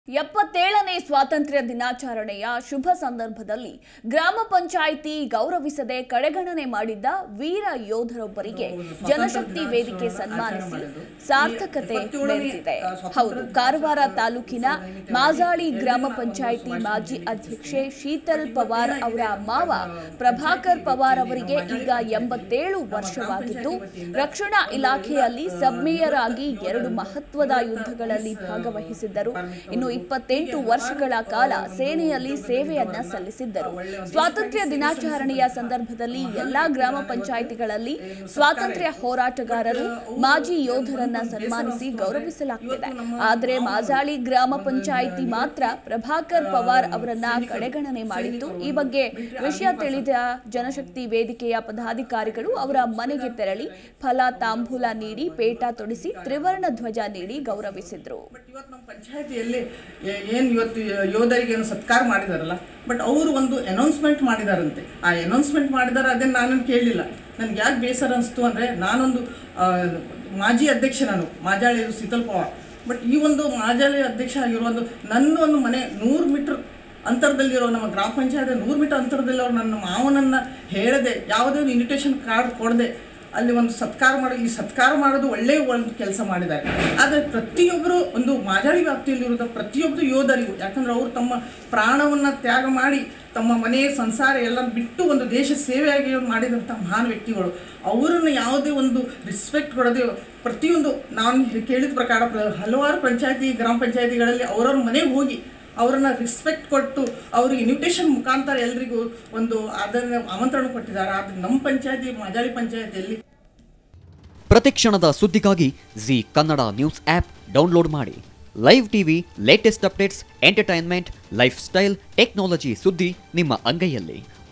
77ನೇ ಸ್ವಾತಂತ್ರ್ಯ ದಿನಾಚರಣೆಯ ಶುಭ ಸಂದರ್ಭದಲ್ಲಿ ಗ್ರಾಮ ಪಂಚಾಯಿತಿ ಗೌರವಿಸದೆ ಕಡೆಗಣನೆ ಮಾಡಿದ್ದ ವೀರ ಯೋಧರೊಬ್ಬರಿಗೆ ಜನಶಕ್ತಿ ವೇದಿಕೆ ಸನ್ಮಾನಿಸಿ ಸಾರ್ಥಕತೆ ಮೆರೆದಿದೆ. ಹೌದು, ಕಾರವಾರ ತಾಲೂಕಿನ ಮಾಜಾಳಿ ಗ್ರಾಮ ಪಂಚಾಯಿತಿ ಮಾಜಿ ಅಧ್ಯಕ್ಷೆ ಶೀತಲ್ ಪವಾರ್ ಅವರ ಮಾವ ಪ್ರಭಾಕರ್ ಪವಾರ್ ಅವರಿಗೆ ಈಗ 87 ವರ್ಷವಾಗಿದ್ದು, ರಕ್ಷಣಾ ಇಲಾಖೆಯಲ್ಲಿ ಸಬ್ ಮೇಯರ್ ಆಗಿ 2 ಮಹತ್ವದ ಯುದ್ಧಗಳಲ್ಲಿ ಭಾಗವಹಿಸಿದ್ದರು. ಇನ್ನು 28 ವರ್ಷಗಳ ಕಾಲ ಸೇನೆಯಲ್ಲಿ ಸೇವೆಯನ್ನ ಸಲ್ಲಿಸಿದ್ದರು. ಸ್ವಾತಂತ್ರ್ಯ ದಿನಾಚರಣೆಯ ಸಂದರ್ಭದಲ್ಲಿ ಎಲ್ಲಾ ಗ್ರಾಮ ಪಂಚಾಯಿತಿಗಳಲ್ಲಿ ಸ್ವಾತಂತ್ರ್ಯ ಹೋರಾಟಗಾರರು, ಮಾಜಿ ಯೋಧರನ್ನ ಸನ್ಮಾನಿಸಿ ಗೌರವಿಸಲಾಗುತ್ತಿದೆ. ಆದರೆ ಮಾಜಾಳಿ ಗ್ರಾಮ ಪಂಚಾಯಿತಿ ಮಾತ್ರ ಪ್ರಭಾಕರ್ ಪವಾರ್ ಅವರನ್ನ ಕಡೆಗಣನೆ ಮಾಡಿತ್ತು. ಈ ಬಗ್ಗೆ ವಿಷಯ ತಿಳಿದ ಜನಶಕ್ತಿ ವೇದಿಕೆಯ ಪದಾಧಿಕಾರಿಗಳು ಅವರ ಮನೆಗೆ ತೆರಳಿ ಫಲ ತಾಂಬೂಲ ನೀಡಿ ಪೇಟ ತೊಡಿಸಿ ತ್ರಿವರ್ಣ ಧ್ವಜ ನೀಡಿ ಗೌರವಿಸಿದ್ರು. ಏನು ಇವತ್ತು ಯೋಧರಿಗೆ ಏನು ಸತ್ಕಾರ ಮಾಡಿದಾರಲ್ಲ, ಬಟ್ ಅವರು ಒಂದು ಅನೌನ್ಸ್ಮೆಂಟ್ ಮಾಡಿದಾರಂತೆ. ಆ ಅನೌನ್ಸ್ಮೆಂಟ್ ಮಾಡಿದಾರೆ, ಅದನ್ನು ನಾನು ಕೇಳಲಿಲ್ಲ. ನನಗೆ ಯಾಕೆ ಬೇಸರ ಅನಿಸ್ತು ಅಂದರೆ, ನಾನೊಂದು ಮಾಜಿ ಅಧ್ಯಕ್ಷ, ನಾನು ಮಾಜಾಳಿ ಶೀತಲ್ ಪವಾರ್. ಬಟ್ ಈ ಒಂದು ಮಾಜಾಳಿ ಅಧ್ಯಕ್ಷ ಆಗಿರೋ ನನ್ನ ಒಂದು ಮನೆ 100 ಮೀಟರ್ ಅಂತರದಲ್ಲಿರೋ, ನಮ್ಮ ಗ್ರಾಮ ಪಂಚಾಯತ್ 100 ಮೀಟರ್ ಅಂತರದಲ್ಲಿರೋ ನನ್ನ ಮಾವನನ್ನು ಹೇಳದೆ, ಯಾವುದೇ ಒಂದು ಇನ್ವಿಟೇಷನ್ ಕಾರ್ಡ್ ಕೊಡದೆ ಅಲ್ಲಿ ಒಂದು ಸತ್ಕಾರ ಈ ಸತ್ಕಾರ ಮಾಡೋದು ಒಳ್ಳೆಯ ಒಂದು ಕೆಲಸ ಮಾಡಿದ್ದಾರೆ. ಆದರೆ ಪ್ರತಿಯೊಬ್ಬರು ಒಂದು ಮಾಜಾಳಿ ವ್ಯಾಪ್ತಿಯಲ್ಲಿರುವ ಪ್ರತಿಯೊಬ್ಬರು ಯೋಧರಿಗೂ, ಯಾಕಂದರೆ ಅವರು ತಮ್ಮ ಪ್ರಾಣವನ್ನು ತ್ಯಾಗ ಮಾಡಿ ತಮ್ಮ ಮನೆ ಸಂಸಾರ ಎಲ್ಲ ಬಿಟ್ಟು ಒಂದು ದೇಶ ಸೇವೆಯಾಗಿ ಮಾಡಿದಂಥ ಮಹಾನ್ ವ್ಯಕ್ತಿಗಳು. ಅವರನ್ನು ಯಾವುದೇ ಒಂದು ರಿಸ್ಪೆಕ್ಟ್ ಕೊಡದೆ, ಪ್ರತಿಯೊಂದು ನಾನು ಕೇಳಿದ ಪ್ರಕಾರ ಹಲವಾರು ಗ್ರಾಮ ಪಂಚಾಯತಿಗಳಲ್ಲಿ ಅವರವ್ರ ಮನೆಗೆ ಹೋಗಿ ಅವರನ್ನು ರಿಸ್ಪೆಕ್ಟ್ ಕೊಟ್ಟು ಅವರು ಇನ್ವಿಟೇಷನ್ ಮುಖಾಂತರ ಎಲ್ರಿಗೂ ಒಂದು ಅದನ್ನು ಆಮಂತ್ರಣ ಕೊಟ್ಟಿದ್ದಾರೆ. ಆದರೆ ನಮ್ಮ ಪಂಚಾಯತಿ ಮಾಜಾಳಿ ಪಂಚಾಯತಿಯಲ್ಲಿ ಪ್ರತಿಕ್ಷಣದ ಸುದ್ದಿಗಾಗಿ Zee Kannada news app download ಮಾಡಿ. Live TV, latest updates, entertainment, lifestyle, technology ಸುದ್ದಿ ನಿಮ್ಮ ಅಂಗೈಯಲ್ಲಿ.